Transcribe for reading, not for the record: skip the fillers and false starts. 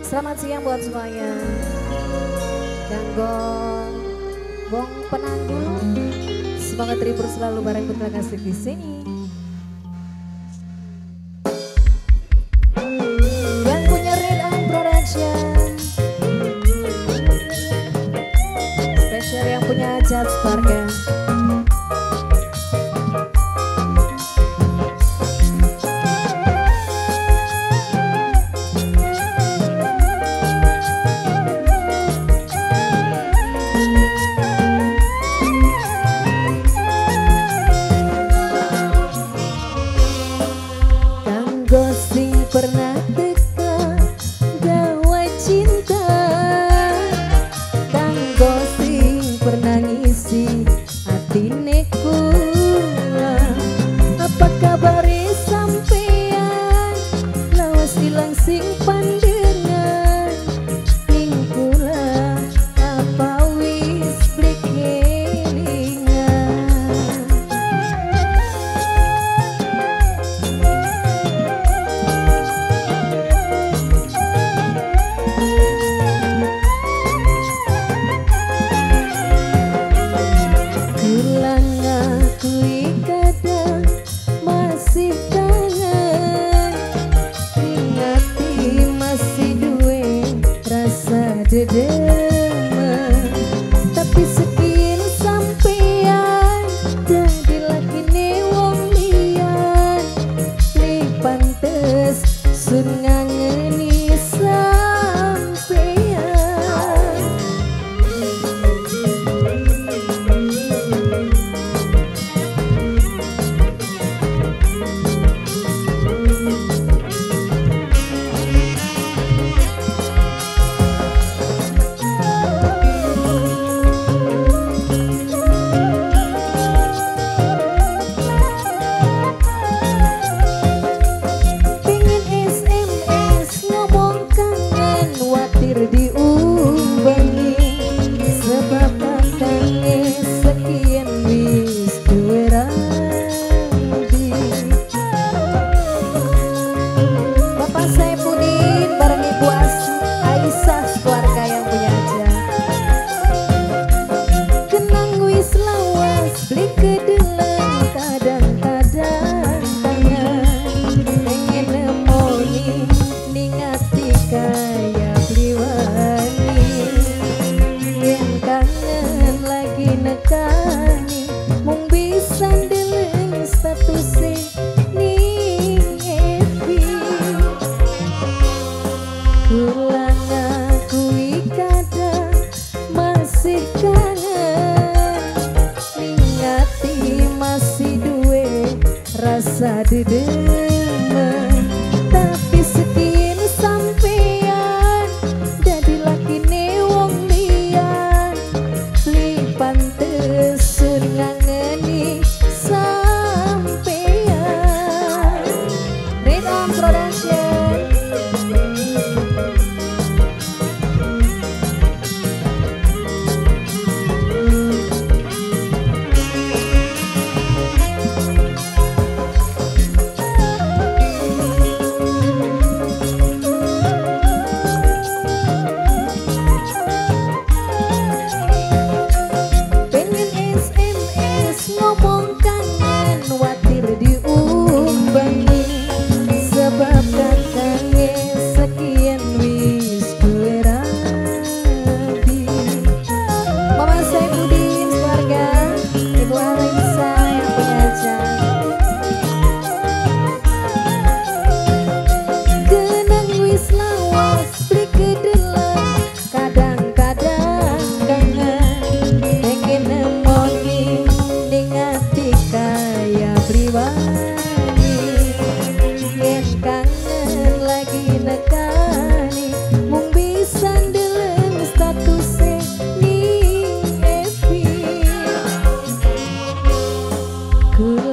Selamat siang buat semuanya. Ganggo Bong Penanggung. Semoga terhibur selalu bareng putra kasih di sini. Yang punya Red On Production. Spesial yang punya Jats Barga. Pernah teka gawa cinta, kanggo sing pernah ngisi atine kula. Apa kabar sampean lawas ilang sing pandengan ning kula, apa wis blekelingan. Tapi sekian sampean jadi lakine wong liyan, li pantes sun ngangeni sampean. Diumbangi sebab katanya sekian wis duwe rabi. Bapak Saipudin bareng Ibu Aisyah keluarga yang punya aja. Kenang wis lawas beli kedelan kadang-kadang tangan pengen nemoni ningati kaya bliwani yen kangen lagi nekani mung bisa ndeleng statuse ning FB. Ulang aku kadang masih kangen ningati masih duwe rasa dedemen. Tapi sekian sampean jadi lakine wong liyan, li pantes sun ngangeni sampean. Red On Production. Ngomong kangen watir diumbangi sebab katanya sekian wis duwe rabi. Mama Saipudin keluarga, Ibu Aisyah yang punya aja. Kenang wis lawas beli kedelan kadang-kadang kangen pengen nemoni ningati kaya pribadi yen kangen lagi nekani mung bisa ndeleng statuse ning FB.